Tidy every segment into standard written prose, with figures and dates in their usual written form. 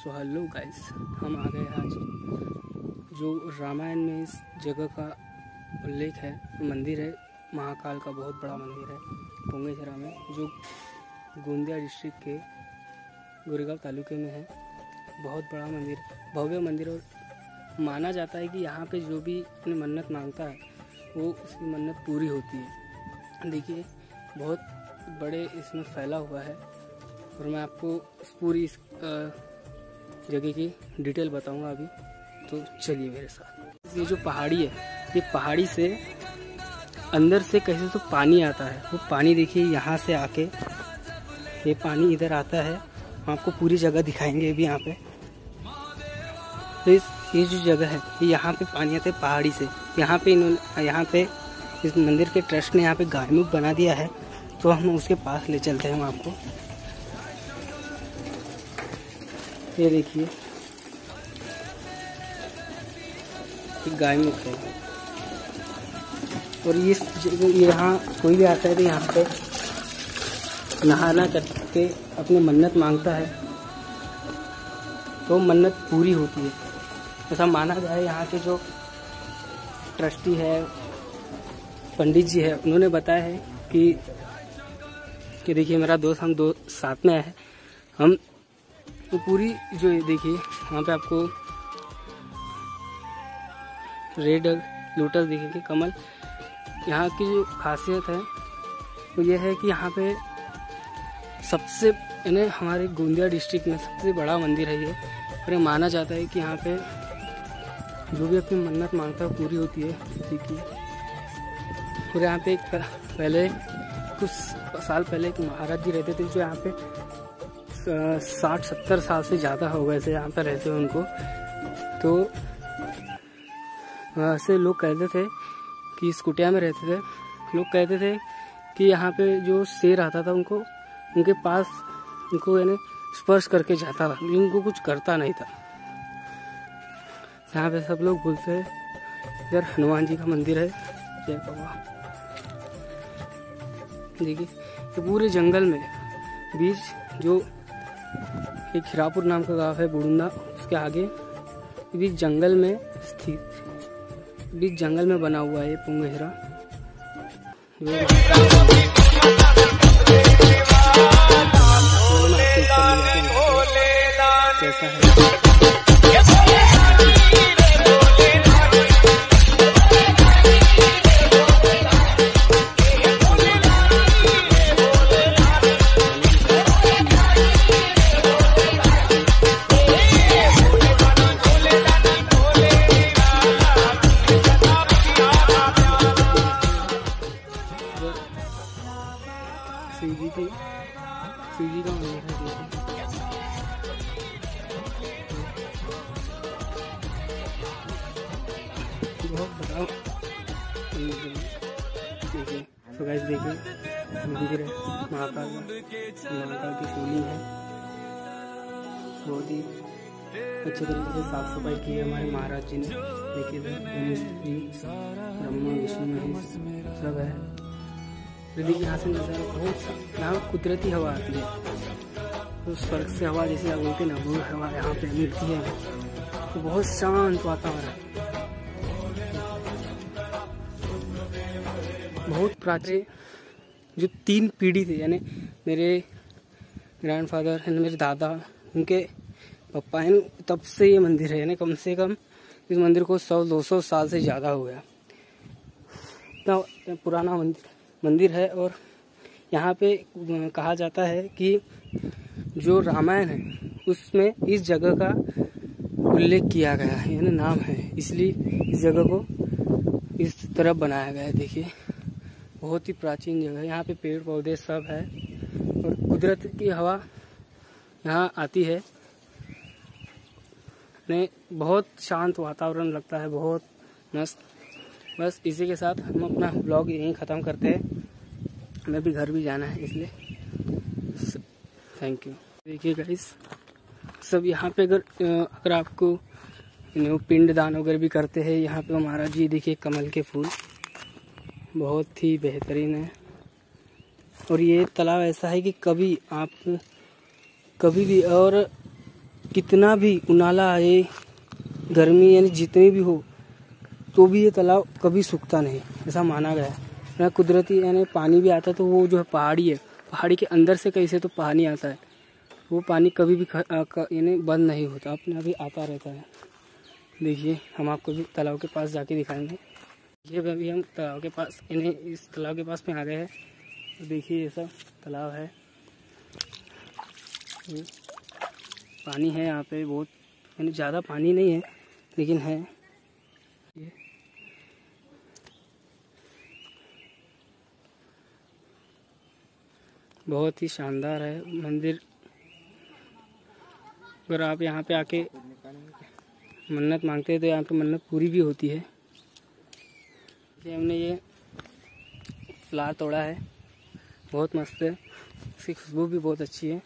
So hello guys, हम आ गए आज जो रामायण में इस जगह का उल्लेख है। मंदिर है, महाकाल का बहुत बड़ा मंदिर है पुंगेसरा में, जो गोंदिया डिस्ट्रिक्ट के गोरेगांव तालुके में है। बहुत बड़ा मंदिर, भव्य मंदिर, और माना जाता है कि यहाँ पे जो भी अपनी मन्नत मांगता है वो उसकी मन्नत पूरी होती है। देखिए बहुत बड़े इसमें फैला हुआ है, और मैं आपको पूरी इस जगह की डिटेल बताऊंगा अभी। तो चलिए मेरे साथ। ये जो पहाड़ी है, ये पहाड़ी से अंदर से कैसे तो पानी आता है। वो पानी देखिए यहाँ से आके ये पानी इधर आता है। हम आपको पूरी जगह दिखाएंगे अभी यहाँ पे। तो ये जो जगह है, ये यहाँ पे पानी आता है पहाड़ी से। यहाँ पे इस मंदिर के ट्रस्ट ने यहाँ पे गायमुख बना दिया है, तो हम उसके पास ले चलते हैं हम आपको। ये देखिए गायमुख है, और यहाँ कोई भी आता है तो यहाँ पे नहाना करके अपनी मन्नत मांगता है तो मन्नत पूरी होती है, ऐसा माना गया है। यहाँ के जो ट्रस्टी है, पंडित जी है, उन्होंने बताया है कि देखिए मेरा दोस्त, हम दो साथ में है। हम तो पूरी जो देखिए यहाँ पे आपको रेड लोटस दिखेंगे, कमल। यहाँ की जो खासियत है वो ये है कि यहाँ पे सबसे यानी हमारे गोंदिया डिस्ट्रिक्ट में सबसे बड़ा मंदिर है ये। और माना जाता है कि यहाँ पे जो भी अपनी मन्नत मांगता है पूरी होती है। देखिए, और यहाँ पे पहले कुछ साल पहले एक महाराज जी रहते थे, जो यहाँ पे 60-70 साल से ज़्यादा हो गए थे यहाँ पे रहते हुए उनको। तो ऐसे लोग कहते थे कि इस कुटिया में रहते थे, लोग कहते थे कि यहाँ पे जो शेर आता था उनके पास उनको यानी स्पर्श करके जाता था, उनको कुछ करता नहीं था। यहाँ पे सब लोग बोलते हैं इधर हनुमान जी का मंदिर है। जय बाबा। देखिए तो पूरे जंगल में बीच जो एक खिरापुर नाम का गांव है बुड़ुंदा, उसके आगे बीच जंगल में स्थित, बीच जंगल में बना हुआ है ये पुंगेसरा। कैसा है शिव जी का मंदिर है। बहुत बड़ा देखिए। तो गाइस देखिए मंदिर है महाकाल की शिवलिंग है। बहुत ही अच्छे तरीके से साफ सफाई की है हमारे महाराज जी ने। देखिए ब्रह्मा विष्णु महेश सब है। देखिए यहाँ से नज़ारा बहुत, यहाँ कुदरती हवा आती है, तो स्वर्ग से हवा जैसे आप बोलते ना, वो हवा यहाँ पे मिलती है। तो बहुत शांत वातावरण, बहुत प्राचीन। जो 3 पीढ़ी थे, यानी मेरे ग्रैंडफादर यानी मेरे दादा, उनके पापा हैं, तब से ये मंदिर है। यानी कम से कम इस मंदिर को 100-200 साल से ज़्यादा हो गया। इतना पुराना मंदिर है। और यहाँ पे कहा जाता है कि जो रामायण है उसमें इस जगह का उल्लेख किया गया है, यानी नाम है, इसलिए इस जगह को इस तरह बनाया गया है। देखिए बहुत ही प्राचीन जगह है। यहाँ पे पेड़ पौधे सब है, और कुदरत की हवा यहाँ आती है। बहुत शांत वातावरण लगता है, बहुत मस्त। बस इसी के साथ हम अपना ब्लॉग यहीं ख़त्म करते हैं। हमें भी घर भी जाना है, इसलिए थैंक यू। देखिए गाइस, सब यहाँ पे अगर आपको पिंड दान वगैरह भी करते हैं, यहाँ पे महाराज जी देखिए कमल के फूल बहुत ही बेहतरीन है। और ये तालाब ऐसा है कि कभी भी और कितना भी उनाला आए, गर्मी यानी जितनी भी हो, तो भी ये तालाब कभी सूखता नहीं, ऐसा माना गया है। कुदरती यानी पानी भी आता है तो वो जो है पहाड़ी है, पहाड़ी के अंदर से कैसे तो पानी आता है, वो पानी कभी भी यानी बंद नहीं होता, अपने अभी आता रहता है। देखिए हम आपको भी तालाब के पास जाके दिखाएंगे। ये अभी हम तालाब के पास यानी इस तालाब के पास में आ गए हैं। तो देखिए ये सब तालाब है, पानी है यहाँ पे बहुत, यानी ज़्यादा पानी नहीं है लेकिन है। ये बहुत ही शानदार है मंदिर। अगर आप यहाँ पे आके मन्नत मांगते हैं तो यहाँ पे मन्नत पूरी भी होती है। ये हमने ये फ्लावर तोड़ा है, बहुत मस्त है, इसकी खुशबू भी बहुत अच्छी है।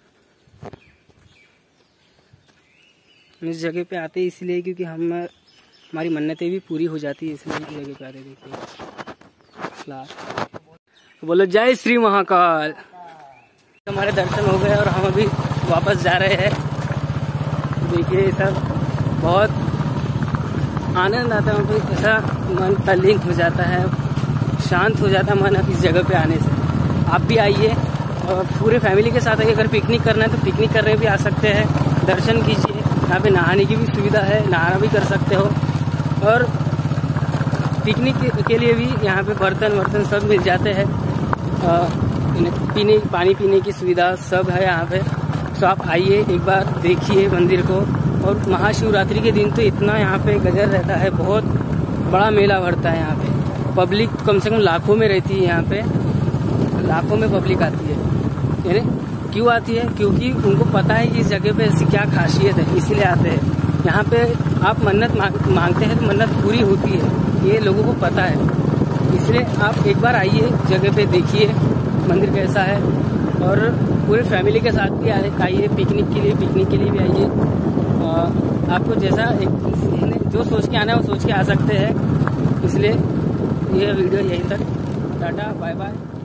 हम इस जगह पे आते हैं इसलिए क्योंकि हमारी मन्नतें भी पूरी हो जाती है, इसलिए इस जगह पे आते। देखिए फ्लावर, बोलो जय श्री महाकाल। हमारे दर्शन हो गए और हम अभी वापस जा रहे हैं। देखिए ये सब बहुत आनंद आता है, हमको ऐसा मन तल्लीन हो जाता है, शांत हो जाता है मन इस जगह पे आने से। आप भी आइए और पूरे फैमिली के साथ आइए। अगर पिकनिक करना है तो पिकनिक करने भी आ सकते हैं, दर्शन कीजिए। यहाँ पे नहाने की भी सुविधा है, नहाना भी कर सकते हो। और पिकनिक के लिए भी यहाँ पे बर्तन सब मिल जाते हैं, पानी पीने की सुविधा सब है यहाँ पे। तो आप आइए एक बार देखिए मंदिर को। और महाशिवरात्रि के दिन तो इतना यहाँ पे गजर रहता है, बहुत बड़ा मेला भरता है यहाँ पे। पब्लिक कम से कम लाखों में रहती है यहाँ पे, लाखों में पब्लिक आती है। यानी क्यों आती है? क्योंकि उनको पता है कि इस जगह पे ऐसी क्या खासियत है, इसीलिए आते हैं। यहाँ पे आप मन्नत मांगते हैं तो मन्नत पूरी होती है, ये लोगों को पता है। इसलिए आप एक बार आइए, जगह पे देखिए मंदिर कैसा है। और पूरे फैमिली के साथ भी आइए पिकनिक के लिए भी आइए। आपको जैसा जो सोच के आना है वो सोच के आ सकते हैं। इसलिए ये वीडियो यहीं तक, टाटा बाय बाय।